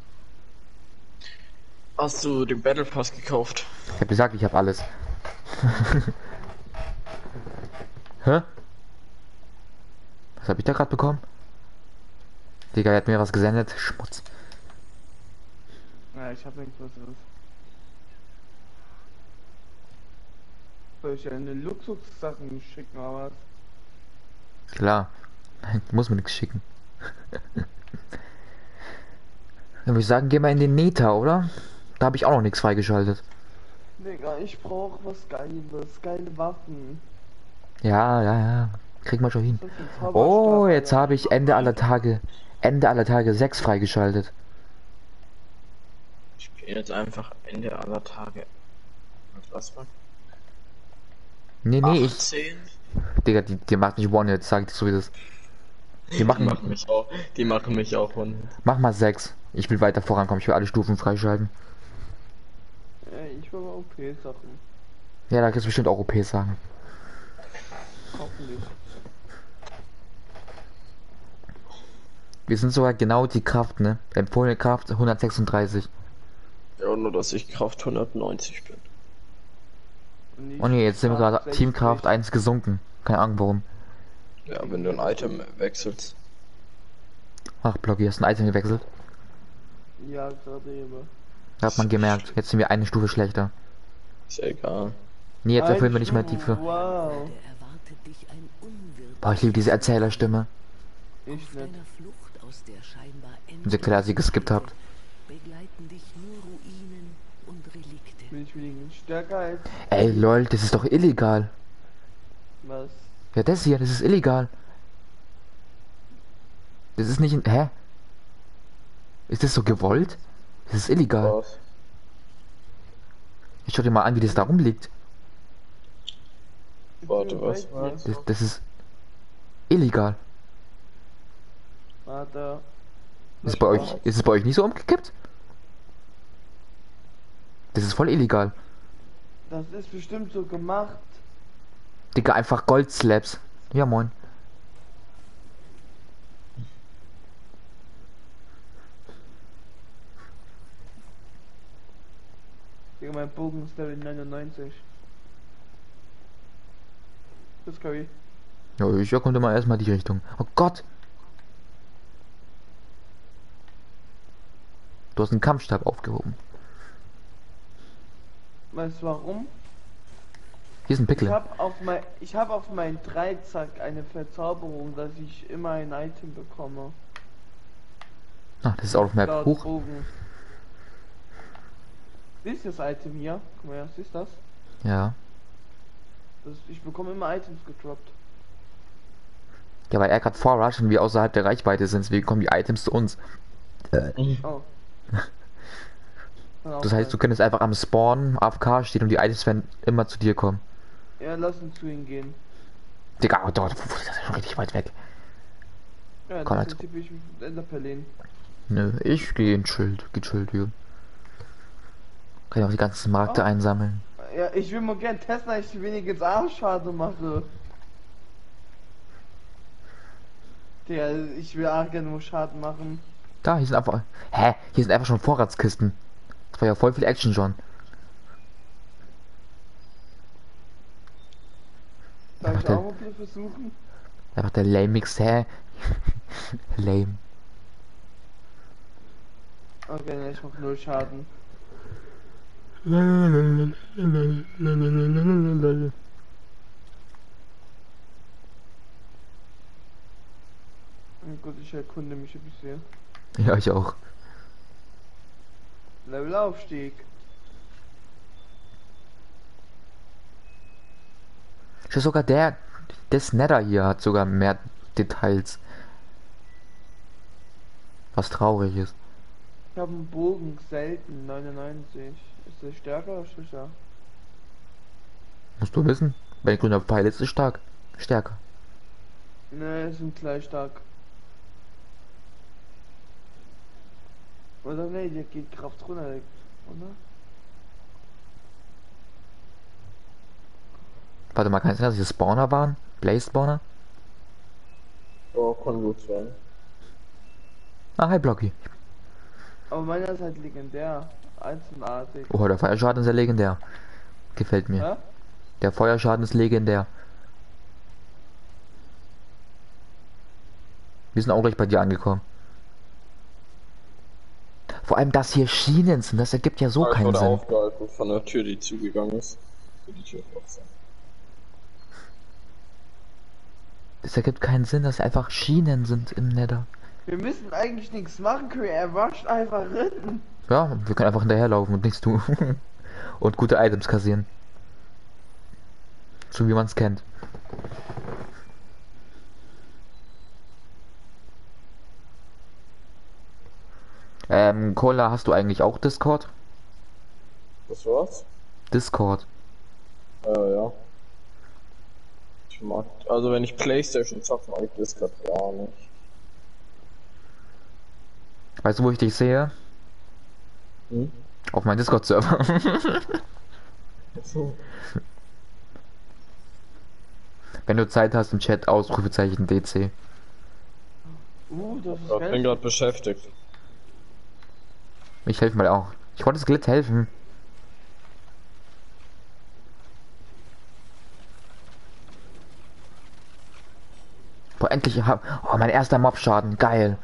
Hast du den Battle Pass gekauft? Ich hab gesagt, ich hab alles. Hä? Was hab ich da gerade bekommen? Digga, er hat mir was gesendet. Schmutz. Ja, ich hab nichts Größeres. Soll ich eine Luxussachen schicken oder was? Klar. Nein, muss mir nichts schicken. Dann würde ich sagen, geh mal in den Neta, oder? Da habe ich auch noch nichts freigeschaltet. Digga, ich brauch was Geiles. Geile Waffen. Ja, ja, ja. Kriegen wir schon hin. Das ist ein Zauberstab, Oh, jetzt Alter. habe ich Ende aller Tage 6 freigeschaltet. Ich bin jetzt einfach Ende aller Tage. Was war? Nee, 18? Digga, die macht mich One, jetzt sag ich dir so wie das. Die Die machen, machen mich auch und mach mal 6. Ich will weiter vorankommen, ich will alle Stufen freischalten. Ja, ich will mal OP-Sachen. Ja, da kriegst du bestimmt auch OPs sagen. Hoffentlich. Wir sind sogar genau die Kraft, ne? Empfohlene Kraft 136. ja, nur dass ich Kraft 190 bin. Und ich Oh ne, jetzt sind wir gerade 60. Teamkraft 1 gesunken. Keine Ahnung warum. Ja, wenn du ein Item wechselst. Ach, Bloggy, hast ein Item gewechselt? Ja, gerade eben. Hat man gemerkt. Jetzt sind wir eine Stufe schlechter. Ist ja egal. Nee, jetzt erfüllen wir Eine nicht mehr die Stufe, für. Wow. Erwartet dich ein unwirtliches Boah, ich liebe diese Erzählerstimme. Ich nicht. deiner Flucht aus der scheinbar Und sehr klar, dass ihr geskippt habt. begleiten dich nur Ruinen und Relikte. Bin ich wenigstens stärker als Ey, lol, das ist doch illegal. was? Ja, das hier, das ist illegal. Das ist nicht in. Hä? Ist das so gewollt? Das ist illegal. Was? Ich schau dir mal an, wie das da rumliegt. Warte, was? Das ist illegal. Warte. Ist es bei euch nicht so umgekippt? Das ist voll illegal. Das ist bestimmt so gemacht. Digga, einfach Goldslabs. Ja, moin. Digga, mein Bogen ist Level 99. Das Curry. Ja, ich erkunde mal erstmal die Richtung. Oh Gott! Du hast einen Kampfstab aufgehoben. Weißt du warum? Hier ist ein Pickel. Ich hab auf meinen Dreizack eine Verzauberung, dass ich immer ein Item bekomme. Ah, das ist out of map. Laut Huch. Bogen. Siehst du das Item hier? Guck mal her, siehst du das? Ja. Ich bekomme immer Items gedroppt. Ja, weil er gerade vorrusht und wir außerhalb der Reichweite sind, deswegen kommen die Items zu uns. Oh. Kann auch Das heißt, du sein. könntest einfach am Spawn AFK stehen und die Items werden immer zu dir kommen. Ja, lass uns zu ihm gehen. Digga, oh, dort, das ist schon richtig weit weg. Ja, Komm das jetzt. ist typisch Enderperlen. Nö, ich gehe in gechillt hier. Kann ich auch die ganzen Markte Oh. einsammeln. Ja, ich will mal gern testen, dass ich weniger Arschschaden mache. Digga, ich will auch gerne nur Schaden machen. Da, hier sind einfach. Hä? Hier sind einfach schon Vorratskisten. Das war ja voll viel Action schon. Darf ich Einfach der- auch mal bitte versuchen? Einfach der Lame-Mix, hä? Lame. Okay, ne, ich mach null Schaden. Gut, ich erkunde mich ein bisschen. Ja, ich auch. Levelaufstieg. Schau, sogar das Nether hier hat sogar mehr Details. Was traurig ist. Ich habe einen Bogen, selten, 99. Ist der stärker oder schwächer? Musst du wissen. Wenn grüner Pfeil ist, ist stark. Stärker. Ne, sind gleich stark. Oder ne, der geht Kraft runter, oder? Warte mal, kann es sein, dass hier Spawner waren? Blaze Spawner? Oh, kann gut sein. Ah, hi Blocky. Aber meiner ist halt legendär. Einzelartig. Oh, der Feuerschaden ist ja legendär. Gefällt mir. Ja? Der Feuerschaden ist legendär. Wir sind auch gleich bei dir angekommen. Vor allem, dass hier Schienen sind, das ergibt ja so Ich keinen wurde Sinn. aufgehalten von der Tür, die zugegangen ist. Für die Tür sein. Das ergibt keinen Sinn, dass einfach Schienen sind im Nether. Wir müssen eigentlich nichts machen, Curry. Er rusht einfach retten. Ja, wir können einfach hinterherlaufen und nichts tun. Und gute Items kassieren. So wie man es kennt. Cola, hast du eigentlich auch Discord? Das war's? Discord. Ja. Ich mag, also wenn ich Playstation zocke, mag ich Discord gar nicht. Weißt du, wo ich dich sehe? Hm? Auf meinem Discord-Server. Achso. Wenn du Zeit hast im Chat, Ausrufezeichen DC. Das ist Ich bin geil. gerade beschäftigt. Ich helfe mal auch. Ich wollte Skelett helfen. Boah, endlich. Oh, mein erster Mob-Schaden. Geil.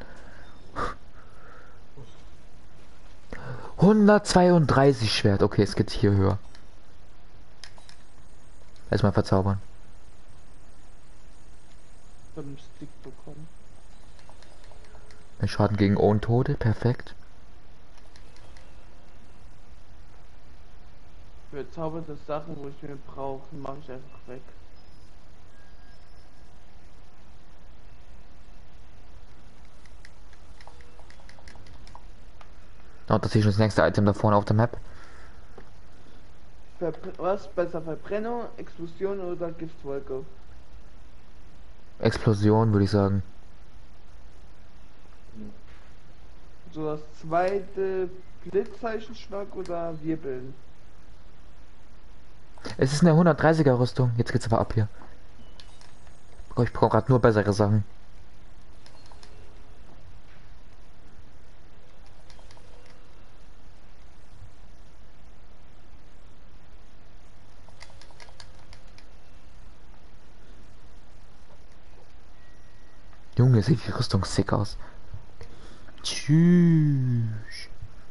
132 Schwert. Okay, es geht hier höher. Erstmal verzaubern. Ich hab einen Stick bekommen. Ein Schaden gegen Untote. Perfekt. Bezauberte Sachen, wo ich mir brauche, mache ich einfach weg. Oh, das ist schon das nächste Item da vorne auf der Map. Was besser, Verbrennung, Explosion oder Giftwolke? Explosion, würde ich sagen. So das zweite Blitzzeichenschlag oder Wirbeln? Es ist eine 130er Rüstung. Jetzt geht's aber ab hier. Oh, ich brauche gerade nur bessere Sachen. Junge, sieht die Rüstung sick aus. Tschüss.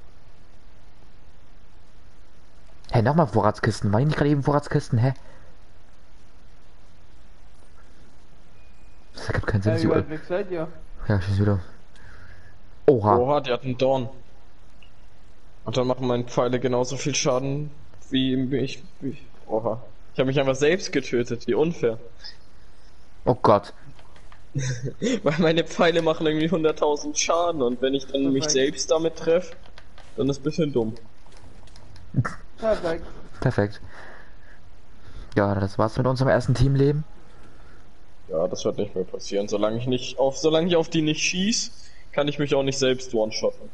Hä, nochmal Vorratskisten. Waren die nicht gerade eben Vorratskisten? Hä? Das ergibt keinen Sinn. Wie weit weg seid ihr? Ja, ich bin wieder. Oha. Oha, die hat einen Dorn. Und dann machen meine Pfeile genauso viel Schaden wie mich. Oha. Ich habe mich einfach selbst getötet, wie unfair. Oh Gott. Weil meine Pfeile machen irgendwie 100.000 Schaden und wenn ich dann mich Perfekt. selbst damit treffe, dann ist ein bisschen dumm. Perfekt. Perfekt. Ja, das war's mit unserem ersten Teamleben. Ja, das wird nicht mehr passieren. Solange ich auf die nicht schieß, kann ich mich auch nicht selbst one-shotten.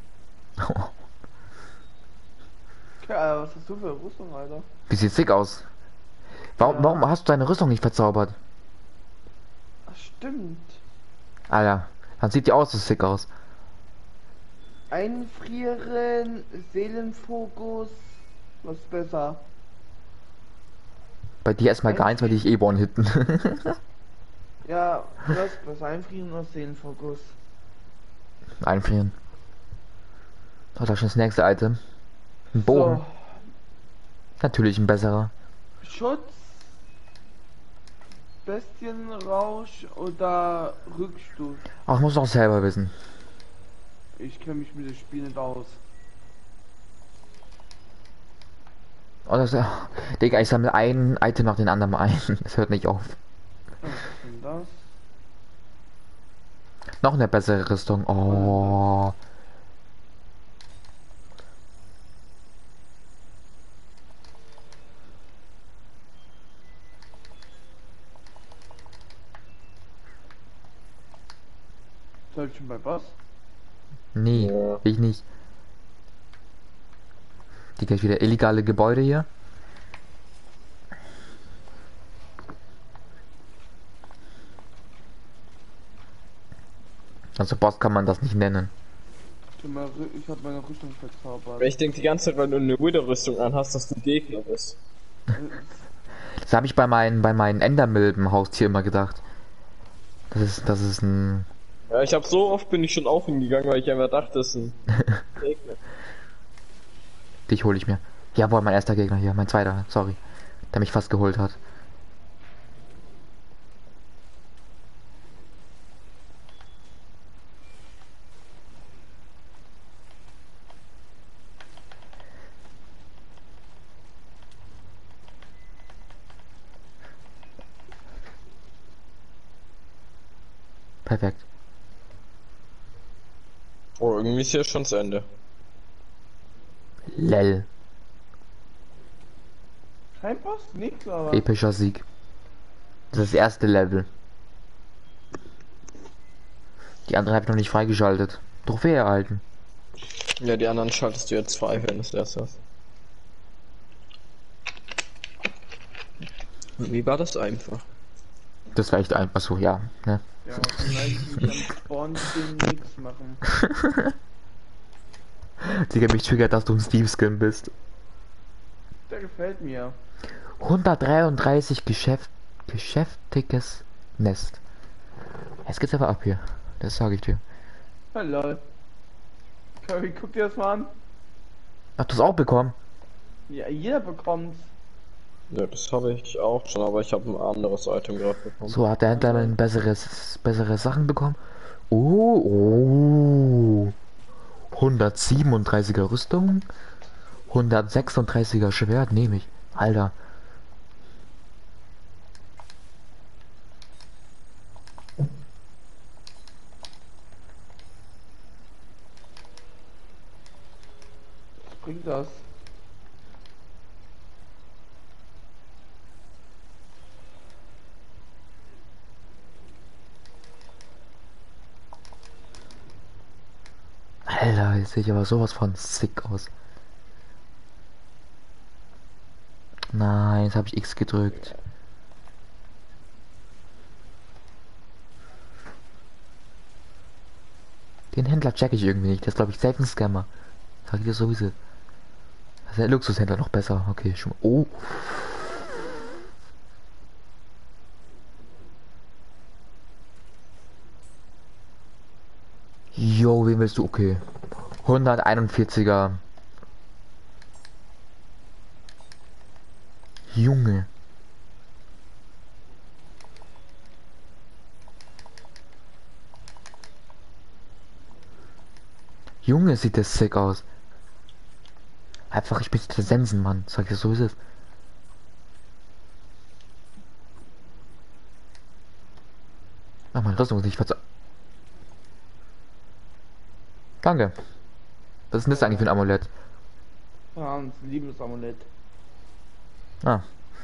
Ja, was hast du für Rüstung, Alter? Wie sieht sick aus? Ja. Warum hast du deine Rüstung nicht verzaubert? Ach, stimmt. Alter, dann sieht die auch so sick aus. Einfrieren, Seelenfokus, was ist besser? Bei dir erstmal gar nichts, weil die ich eh one-hitten. Ja, was besser, Einfrieren oder Seelenfokus? Einfrieren. Oh, das ist schon das nächste Item. Ein Bogen. So, Natürlich ein besserer. Schutz, Bestienrausch oder Rückstoß? Ach, muss auch selber wissen. Ich kenne mich mit dem Spiel nicht aus. Oh, das, Digga, ich sammle ein Item nach dem anderen ein. Es hört nicht auf. Was ist denn das? Noch eine bessere Rüstung. Oh. Soll ich schon bei was? Nee, Ja. ich nicht. Die gleich wieder illegale Gebäude hier. Also Boss kann man das nicht nennen. Ich habe meine Rüstung verzaubert. Ich denke die ganze Zeit, weil du eine Wither-Rüstung anhast, dass du Gegner bist. Das habe ich bei meinen Endermilben-Haustier immer gedacht. Das ist ein... Ja, bin ich schon auf ihn gegangen, weil ich einfach dachte, das ist ein Gegner. Dich hole ich mir. Jawohl, mein erster Gegner hier. Mein zweiter, sorry. Der mich fast geholt hat. Perfekt. Oh, irgendwie ist hier schon das Ende. Lel. Scheinbar ist nichts, aber. Epischer Sieg. Das ist das erste Level. Die andere habe ich noch nicht freigeschaltet. Trophäe erhalten. Ja, die anderen schaltest du jetzt frei, wenn es erst ist. Wie war das einfach? Das war echt einfach so, ja. Ne? Ja, kann eigentlich am Spawn nichts machen. Digga, mich triggert, dass du ein Steve-Skin bist. Der gefällt mir. 133 geschäftiges Nest. Jetzt geht's aber ab hier. Das sage ich dir. Hallo. Curry, guck dir das mal an. Ach, du hast auch bekommen? Ja, jeder bekommt's. Ja, das habe ich auch schon, aber ich habe ein anderes Item gerade bekommen. So, hat der Händler ein bessere Sachen bekommen? Oh. 137er Rüstung. 136er Schwert nehme ich. Alter. Was bringt das? Alter, jetzt sehe ich aber sowas von sick aus. Nein, jetzt habe ich X gedrückt. Den Händler check ich irgendwie nicht. Der ist, glaube ich, safe ein Scammer. Sag ich dir sowieso. Das ist der Luxushändler noch besser. Okay, schon. Oh. Jo, wen willst du? Okay. 141er. Junge. Junge, sieht das sick aus. Einfach, ich bin der Sensenmann. Sag ich dir so, wie es ist. Ach, meine Rüstung ist nicht verzeiht. Danke. Was ist denn das eigentlich für ein Amulett? Ja, ein Liebesamulett. Ah.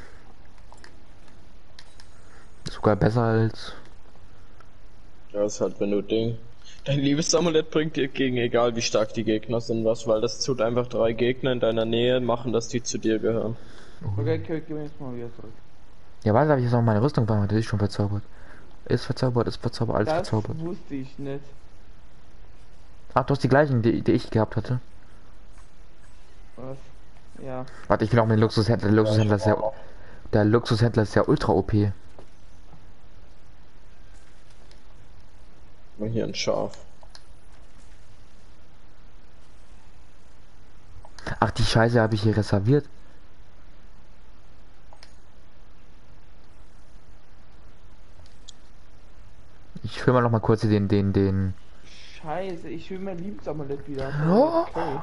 Sogar besser als... Ja, ist halt, wenn du dein Liebesamulett bringt dir gegen, egal wie stark die Gegner sind, was, weil das tut einfach 3 Gegner in deiner Nähe machen, dass die zu dir gehören. Okay, gib mir jetzt mal wieder zurück. Ja, warte, habe ich jetzt noch meine Rüstung bei mir. Das ist schon verzaubert. Ist verzaubert, alles Das verzaubert. wusste ich nicht. Ach, du hast die gleichen, die ich gehabt hatte. Was? Ja. Warte, ich will auch mit dem Luxushändler. Der Luxushändler ist ja... Der Luxushändler ist ja ultra OP. Und hier ein Schaf. Ach, die Scheiße habe ich hier reserviert. Ich fülle mal noch mal kurz hier den... Scheiße, ich will mein Liebesamulett wieder. Oh. Okay.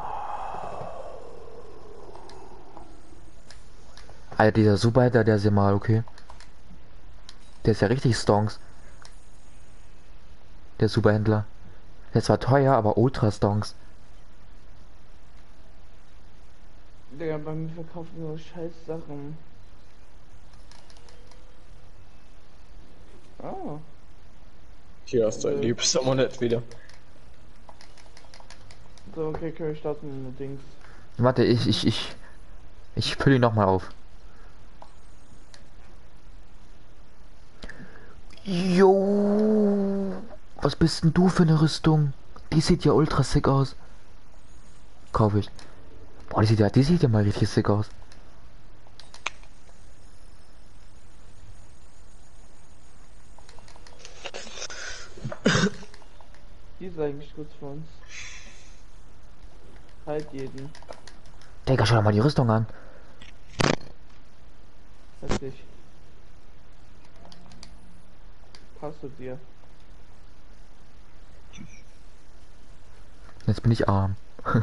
Alter, dieser Superhändler, der ist ja mal okay. Der ist ja richtig stonks. Der Superhändler. Der ist zwar teuer, aber ultra stonks. Digga, bei mir verkaufen nur scheiß Sachen. Ah. Hier hast du ein Liebesamulett wieder. So, okay, Curry, starten mit Dings. Warte, ich fülle ihn noch mal auf. Jo, was bist denn du für eine Rüstung? Die sieht ja ultra sick aus. Kaufe ich. Boah, die sieht ja mal richtig sick aus. Die ist eigentlich gut für uns. Halt jeden. Digga, schau dir mal die Rüstung an. Hässlich. Passt zu dir. Jetzt bin ich arm.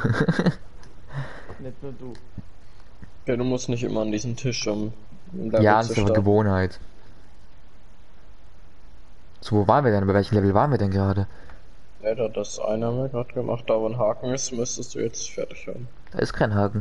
Nicht nur du. Ja, du musst nicht immer an diesen Tisch, um Ja, das ist aber Gewohnheit. So, wo waren wir denn? Bei welchem Level waren wir denn gerade? Ja, das eine haben wir gerade gemacht. Da wo ein Haken ist, müsstest du jetzt fertig haben. Da ist kein Haken.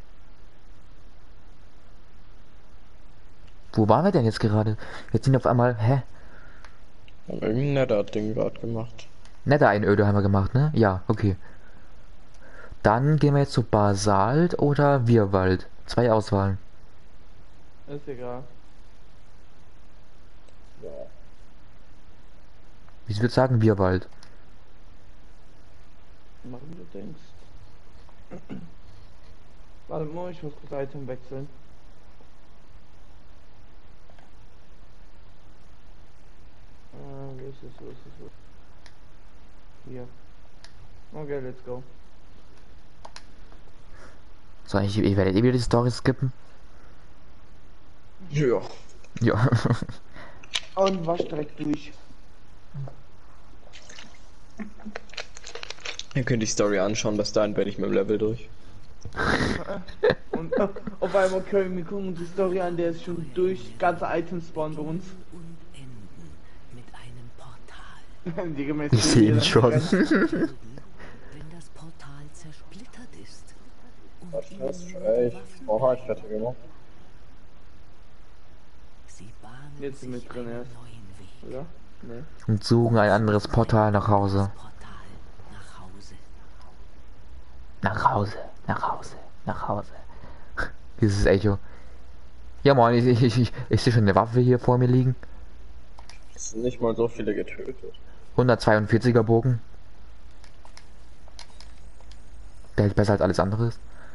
Wo waren wir denn jetzt gerade? Jetzt sind auf einmal, hä? Wir haben irgendein Nether-Ding gerade gemacht. Netter Einöde haben wir gemacht, ne? Ja, okay. Dann gehen wir jetzt zu Basalt oder Wirrwald. 2 Auswahlen. Ist egal. Ja. Ich würde sagen Wirrwald. Mach wie du denkst. Warte mal, ich muss das Item wechseln. Wo ist es, wo ist es, wo ist es? Hier. Okay, let's go. So, ich werde wieder die Story skippen. Ja. Ja. Und wasch direkt durch. Ihr könnt die Story anschauen, bis dahin bin ich mit dem Level durch. Und auf einmal können wir gucken uns die Story an, der ist schon durch. Ganze Items spawnen bei uns. und enden mit einem Portal. Die gemäß Ich sehe ihn schon. Wenn das Portal zersplittert ist und Oha, ich fertig gemacht. sie bahnen Jetzt sind wir sich drin einen erst. neuen Weg. Oder? Ne. Und suchen ein anderes Portal nach Hause. Portal nach Hause. Nach Hause, nach Hause, nach Hause. Dieses Echo. Ja moin, ich sehe schon eine Waffe hier vor mir liegen. Es sind nicht mal so viele getötet. 142er Bogen. Der hält besser als alles andere.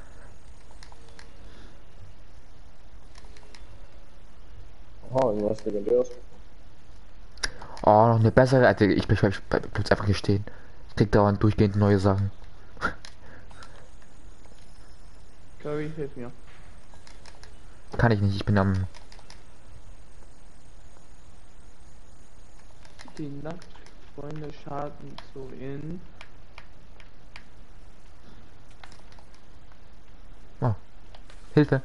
Aha, irgendwas legendäres. Oh, noch eine bessere. Alter, ich bleib jetzt einfach hier stehen. Ich krieg dauernd durchgehend neue Sachen. Curry, hilf mir. Kann ich nicht, ich bin am... Die Nachtfreunde Schaden zu in. Oh. Hilfe.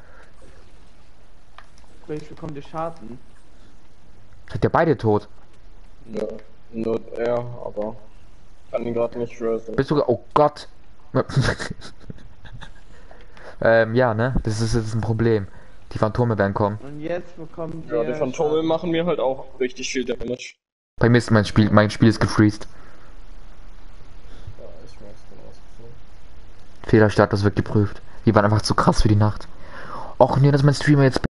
Welche bekommt der Schaden? Seid ihr beide tot? Ja, nur er, aber kann ihn gerade nicht rösen. Bist du... Oh Gott. Ja, ne? Das ist jetzt ein Problem. Die Phantome werden kommen. Und jetzt bekommt Ja, der die Phantome Schaden. machen mir halt auch richtig viel Damage. Bei mir ist mein Spiel ist gefreezed. Ja, ich merk's genau. Fehlerstatus wird geprüft. Die waren einfach zu krass für die Nacht. Och nee, dass mein Streamer jetzt